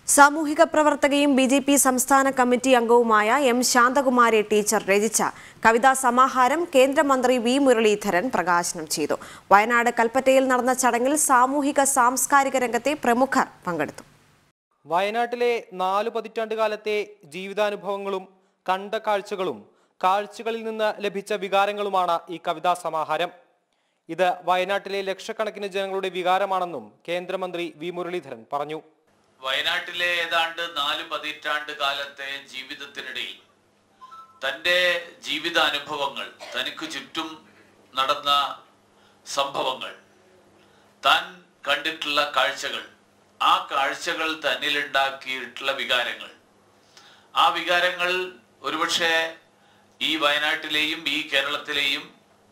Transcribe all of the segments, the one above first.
സാമൂഹിക പ്രവർത്തകയും ബിജെപി സംസ്ഥാന കമ്മിറ്റി അംഗവുമായ എം ശാന്തകുമാരി ടീച്ചർ രചിച്ച കവിതാ സമാഹാരം കേന്ദ്രമന്ത്രി വി മുരളീധരൻ പ്രകാശനം ചെയ്തു. വയനാട് കൽപ്പറ്റയിൽ നടന്ന ചടങ്ങിൽ സാമൂഹിക സാംസ്കാരിക രംഗത്തെ പ്രമുഖർ പങ്കെടുത്തു. വയനാട്ടിലെ 4 പതിറ്റാണ്ടുകാലത്തെ ജീവിതാനുഭവങ്ങളും കണ്ട കാഴ്ചകളിൽ നിന്ന് ലഭിച്ച വികാരങ്ങളുമാണ് ഈ കവിതാ സമാഹാരം. ഇത് വയനാട്ടിലെ ലക്ഷക്കണക്കിന് ജനങ്ങളുടെ വികാരമാണെന്നും കേന്ദ്രമന്ത്രി വി മുരളീധരൻ പറഞ്ഞു. വയനാട്ടിലെ ഏതാണ്ട് 4 പതിറ്റാണ്ട് കാലത്തെ ജീവിതത്തിനിടയിൽ തൻ്റെ ജീവിതാനുഭവങ്ങൾ, തനിക്ക് ചുറ്റും നടന്ന സംഭവങ്ങൾ, താൻ കണ്ടിട്ടുള്ള കാഴ്ചകൾ, ആ കാഴ്ചകൾ തന്നിലുണ്ടാക്കിയിട്ടുള്ള വികാരങ്ങൾ, ആ വികാരങ്ങൾ ഒരുപക്ഷെ ഈ വയനാട്ടിലെയും ഈ കേരളത്തിലെയും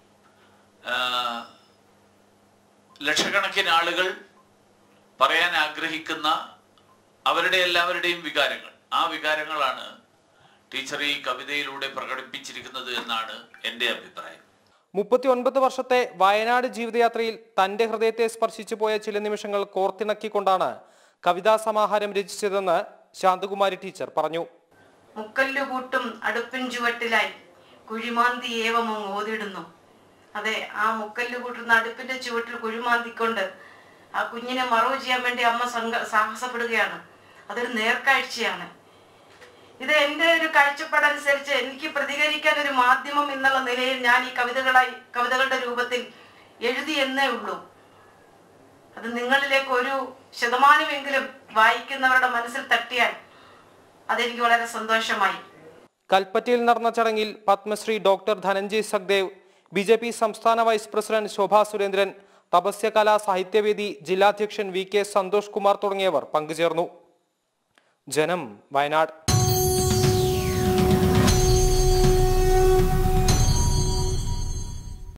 ലക്ഷക്കണക്കിന് ആളുകൾ പറയാൻ ആഗ്രഹിക്കുന്ന അവരുടെ എല്ലാവരുടെയും വികാരങ്ങൾ, ആ വികാരങ്ങളാണ് ടീച്ചർ ഈ കവിതയിലൂടെ പ്രകടിപ്പിച്ചിരിക്കുന്നത് എന്നാണ് എൻ്റെ അഭിപ്രായം. 39 വർഷത്തെ വയനാട് ജീവിതയാത്രയിൽ തന്റെ ഹൃദയത്തെ സ്പർശിച്ചു പോയ ചില നിമിഷങ്ങൾ കോർത്തിണക്കിക്കൊണ്ടാണ് കവിതാ സമാഹാരം രചിച്ചതെന്ന് ശാന്തകുമാരി ടീച്ചർ പറഞ്ഞു. മുക്കല്ലുകൂട്ടും അടുപ്പിൻ ചുവട്ടിലായി കുഴിമാന്തി ഏവമം ഓതിടുന്നു. അതെ, ആ മുക്കല്ല് കൂട്ടുന്ന അടുപ്പിന്റെ ചുവട്ടിൽ കുഴിമാന്തിക്കൊണ്ട് ആ കുഞ്ഞിനെ മറവ് ചെയ്യാൻ വേണ്ടി അമ്മ സാഹസപ്പെടുകയാണ്. അതൊരു നേർക്കാഴ്ചയാണ്. ഇത് എൻ്റെ ഒരു കാഴ്ചപ്പാടനുസരിച്ച് എനിക്ക് പ്രതികരിക്കാൻ ഒരു മാധ്യമം എന്നുള്ള നിലയിൽ ഞാൻ ഈ കവിതകളുടെ രൂപത്തിൽ എഴുതി എന്നേ ഉള്ളൂ. അത് നിങ്ങളിലേക്ക് 1% വായിക്കുന്നവരുടെ മനസ്സിൽ തട്ടിയാൽ അതെനിക്ക് വളരെ സന്തോഷമായി. കൽപ്പറ്റയിൽ നടന്ന ചടങ്ങിൽ പത്മശ്രീ ഡോക്ടർ ധനഞ്ജയ് സഖ്ദേവ്, ബിജെപി സംസ്ഥാന വൈസ് പ്രസിഡന്റ് ശോഭാ സുരേന്ദ്രൻ, തപസ്യകലാ സാഹിത്യവേദി ജില്ലാധ്യക്ഷൻ വി കെ സന്തോഷ് കുമാർ തുടങ്ങിയവർ പങ്കുചേർന്നു. ജനം, വയനാട്.